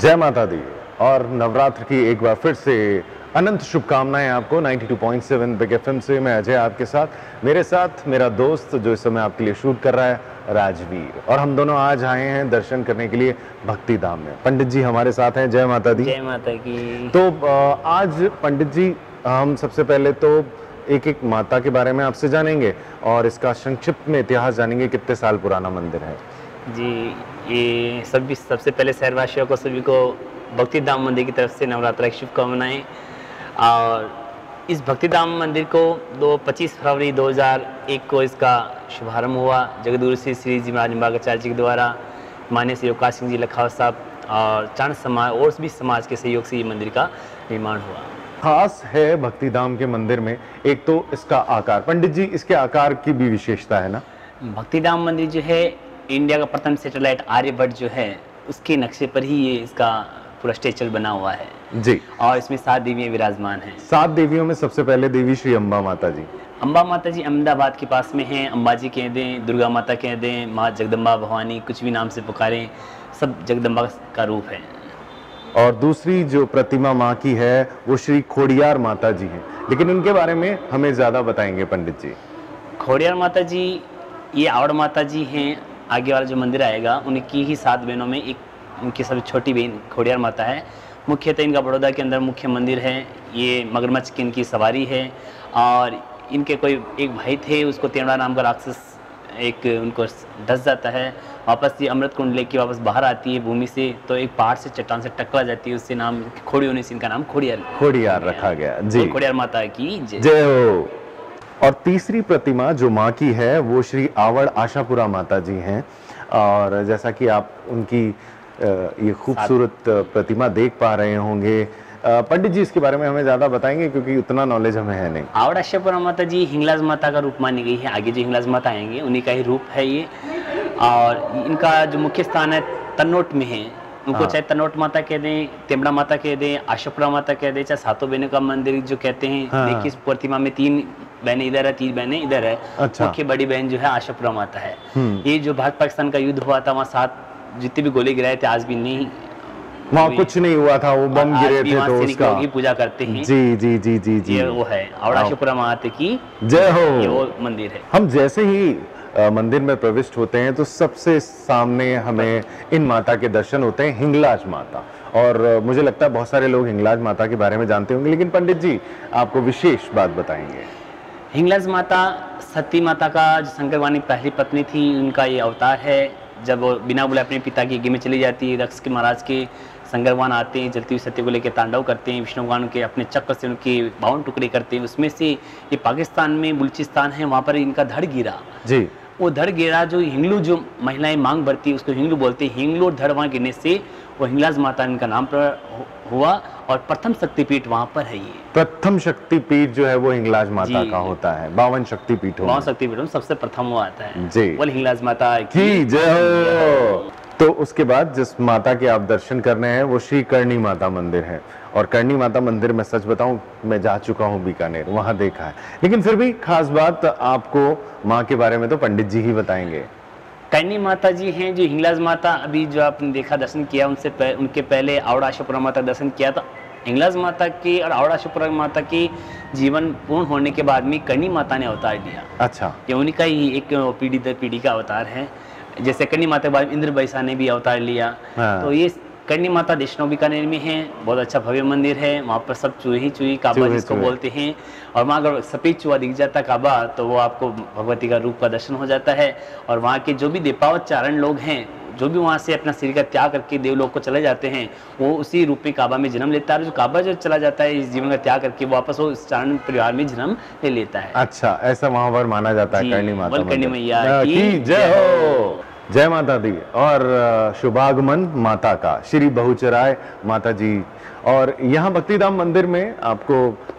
जय माता दी। और नवरात्र की एक बार फिर से अनंत शुभकामनाएं आपको 92.7 बिग एफएम से। मैं अजय आपके साथ, मेरे साथ मेरा दोस्त जो इस समय आपके लिए शूट कर रहा है राजवीर, और हम दोनों आज आए हैं दर्शन करने के लिए भक्ति धाम में। पंडित जी हमारे साथ हैं। जय माता दी। जय माता की। तो आज पंडित जी हम सबसे पहले तो एक एक माता के बारे में आपसे जानेंगे और इसका संक्षिप्त में इतिहास जानेंगे। कितने साल पुराना मंदिर है जी? ये सबसे पहले शहरवासियों को सभी को भक्ति धाम मंदिर की तरफ से नवरात्रा की शुभकामनाएं। और इस भक्ति धाम मंदिर को 25 फरवरी 2001 को इसका शुभारंभ हुआ जगदगुरु श्री जी महाराज निम्बार्काचार्य जी के द्वारा। मान्य श्री अवकाश सिंह जी लखावत साहब और चाण समाज और भी समाज के सहयोग से ये मंदिर का निर्माण हुआ। खास है भक्ति धाम के मंदिर में एक तो इसका आकार। पंडित जी इसके आकार की भी विशेषता है ना? भक्ति धाम मंदिर जो है इंडिया का प्रथम सैटेलाइट आर्यभट्ट जो है उसके नक्शे पर ही ये इसका पूरा स्ट्रक्चर बना हुआ है जी। और इसमें 7 देवियां विराजमान हैं। 7 देवियों में सबसे पहले देवी श्री अम्बा माता जी। अम्बा माता जी अहमदाबाद के पास में हैं। अम्बाजी कह दें, दुर्गा माता कह दें, माँ जगदम्बा भवानी, कुछ भी नाम से पुकारें, सब जगदम्बा का रूप है। और दूसरी जो प्रतिमा माँ की है वो श्री खोडियार माता जी हैं, लेकिन उनके बारे में हमें ज्यादा बताएंगे पंडित जी। खोडियार माता जी ये आवड़ माता जी हैं। आगे वाला जो मंदिर आएगा उनकी ही 7 बहनों में एक उनकी सबसे छोटी बहन खोडियार माता है। मुख्यतः इनका बड़ौदा के अंदर मुख्य मंदिर है। ये मगरमच्छ की इनकी सवारी है। और इनके कोई एक भाई थे, उसको तेवड़ा नाम का राक्षस एक उनको डस जाता है। वापस ये अमृत कुंड लेके वापस बाहर आती है भूमि से, तो एक पहाड़ से चट्टान से टकरा जाती है। उससे नाम खोड़ी होने से इनका नाम खोडियार रखा गया जी। खोडियार माता की जय हो। और तीसरी प्रतिमा जो माँ की है वो श्री आवड़ आशापुरा माता जी हैं। और जैसा कि आप उनकी ये खूबसूरत प्रतिमा देख पा रहे होंगे, पंडित जी इसके बारे में हमें ज्यादा बताएंगे क्योंकि उतना नॉलेज हमें है नहीं। आवड़ आशापुरा माता जी हिंगलाज माता का रूप मानी गई है। आगे जो हिंगलाज माता आएंगे उन्हीं का ही रूप है ये। और इनका जो मुख्य स्थान है तन्नोट में है। उनको चाहे तन्नोट माता कह दें, तेमड़ा माता कह दें, आशापुरा माता कह दें, चाहे 7 बहनों का मंदिर जो कहते हैं। देखिए इस प्रतिमा में 3 बहनें इधर है, 3 बहनें इधर है। अच्छा। मुख्य बड़ी बहन जो है आशापुरा माता है। ये जो भारत पाकिस्तान का युद्ध हुआ था वहाँ 7 जितने भी गोले गिराए थे आज भी नहीं, वहाँ कुछ नहीं हुआ था, वो बम गिरे थे तो उसका पूजा करते हैं। जी जी जी जी जी। ये वो है आवड़ आशापुरा माता की जय हो। ये वो मंदिर है। हम जैसे ही मंदिर में प्रविष्ट होते हैं तो सबसे सामने हमें इन माता के दर्शन होते हैं, हिंगलाज माता। और मुझे लगता है बहुत सारे लोग हिंगलाज माता के बारे में जानते होंगे, लेकिन पंडित जी आपको विशेष बात बताएंगे। हिंगलाज माता सती माता का जो शंकरवाणी पहली पत्नी थी, उनका ये अवतार है। जब वो बिना बुलाए अपने पिता की यज्ञ में चली जाती है, रक्स के महाराज के शंकरवान आते हैं, जलती हुई सत्य को लेकर तांडव करते हैं। विष्णु भगवान के अपने चक्र से उनके 52 टुकड़े करते हैं। उसमें से ये पाकिस्तान में बलूचिस्तान है, वहाँ पर इनका धड़ गिरा जी। वो धड़ गिरा जो हिंगलू जो महिलाएं मांग भरती है उसको हिंगलू बोलते हैं। हिंगलू और धड़ वहाँ गिरने से वो हिंगलाज माता इनका नाम पर हुआ। और प्रथम शक्तिपीठ वहाँ पर है। ये प्रथम शक्तिपीठ जो है वो हिंगलाज माता का होता है। 52 शक्तिपीठों 52 शक्तिपीठों में सबसे प्रथम वो आता है जी। वो हिंगलाज माता की जय हो। तो उसके बाद जिस माता के आप दर्शन करने हैं वो श्री करणी माता मंदिर है। और करणी माता मंदिर में सच बताऊं मैं जा चुका हूं बीकानेर, वहां देखा है, लेकिन फिर भी खास बात आपको माँ के बारे में तो पंडित जी ही बताएंगे। करणी माता जी हैं जो हिंगलाज माता अभी जो आपने देखा दर्शन किया उनके पहले आवड़ आशापुरा माता दर्शन किया। तो हिंगलाज माता की और आवड़ आशापुरा माता की जीवन पूर्ण होने के बाद में करणी माता ने अवतार लिया। अच्छा। ये उन्हीं का ही एक पीढ़ी दर पीढ़ी का अवतार है। जैसे करणी माता के बाद इंद्र बैसा ने भी अवतार लिया। तो ये करणी माता देशनौ बीकानेर में है। बहुत अच्छा भव्य मंदिर है। वहाँ पर सब चूही काबा जिसको बोलते हैं। और वहाँ अगर सफेद चूहा दिख जाता काबा तो वो आपको भगवती का रूप का दर्शन हो जाता है। और वहाँ के जो भी देपावत चारण लोग हैं, जो भी वहाँ से अपना शरीर का त्याग करके देवलोक को चले जाते हैं, वो उसी रूप में काबा में जन्म लेता है। जो काबा जो चला जाता है इस जीवन का त्याग करके वापस वो इस चारण परिवार में जन्म ले लेता है। अच्छा, ऐसा वहाँ पर माना जाता है। करणी माता करणी मैया की जय हो। जय माता दी। और शुभागमन माता का श्री बहुचराय माता जी। और यहाँ भक्तिधाम मंदिर में आपको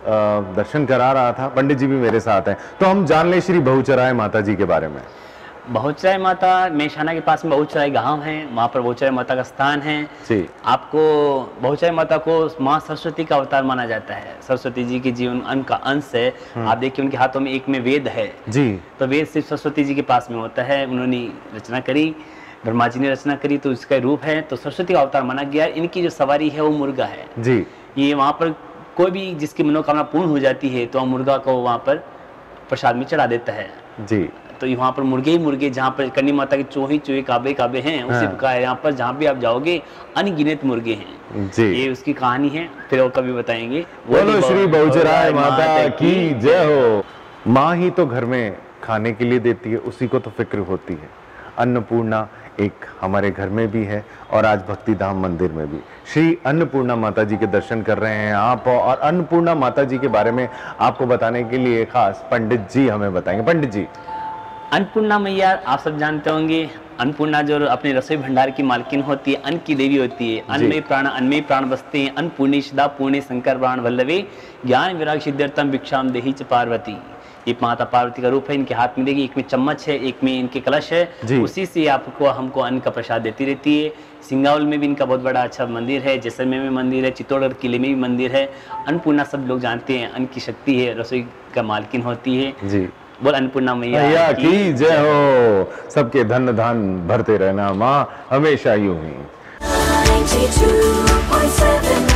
दर्शन करा रहा था, पंडित जी भी मेरे साथ हैं, तो हम जान लें श्री बहुचराय माता जी के बारे में। बहुचराय माता मेषाना के पास में बहुचराय गांव है, वहाँ पर बहुचराय माता का स्थान है जी। आपको बहुचराय माता को माँ सरस्वती का अवतार माना जाता है। सरस्वती जी के जीवन का अंश है। आप देखिए उनके हाथों में एक में वेद है जी। तो वेद सिर्फ सरस्वती जी के पास में होता है, उन्होंने रचना करी। ब्रह्मा जी ने रचना करी तो इसका रूप है, तो सरस्वती का अवतार माना गया। इनकी जो सवारी है वो मुर्गा है जी। ये वहाँ पर कोई भी जिसकी मनोकामना पूर्ण हो जाती है तो मुर्गा को वहाँ पर प्रसाद में चढ़ा देता है जी। तो वहाँ पर मुर्गे ही मुर्गे, जहाँ पर करनी माता के चूहे चूहे काबे काबे हैं उसी प्रकार यहाँ पर जहाँ भी आप जाओगे अनगिनत मुर्गे हैं जी। ये उसकी कहानी है, फिर वो कभी बताएंगे। बोलो श्री बहुचराय माता की जय हो। माँ ही तो घर में खाने के लिए देती है, उसी को तो फिक्र होती है। अन्नपूर्णा एक हमारे घर में भी है और आज भक्ति धाम मंदिर में भी। श्री अन्नपूर्णा माता जी के दर्शन कर रहे हैं आप, और अन्नपूर्णा माता जी के बारे में आपको बताने के लिए खास पंडित जी हमें बताएंगे। पंडित जी, अन्नपूर्णा मैया आप सब जानते होंगे, अन्नपूर्णा जो अपने रसोई भंडार की मालकिन होती है, अन्न की देवी होती है। अन्न में प्राण बसते हैं। अन्नपूर्णी सदा पूर्णे शंकर प्राण वल्लभे ज्ञान विराग सिद्ध्यर्थम भिक्षाम देहि च पार्वती। ये माता पार्वती का रूप है। इनके हाथ में देखिए, एक में चम्मच है, एक में इनके कलश है, उसी से आपको हमको अन्न का प्रसाद देती रहती है। सिंगावल में भी इनका बहुत बड़ा अच्छा मंदिर है, जैसलमेर में मंदिर है, चित्तौड़गढ़ किले में भी मंदिर है। अन्नपूर्णा सब लोग जानते हैं, अन्न की शक्ति है, रसोई का मालकिन होती है जी। बोल अन्नपूर्णा मैया की जय हो। सबके धन धान भरते रहना माँ, हमेशा यूं ही।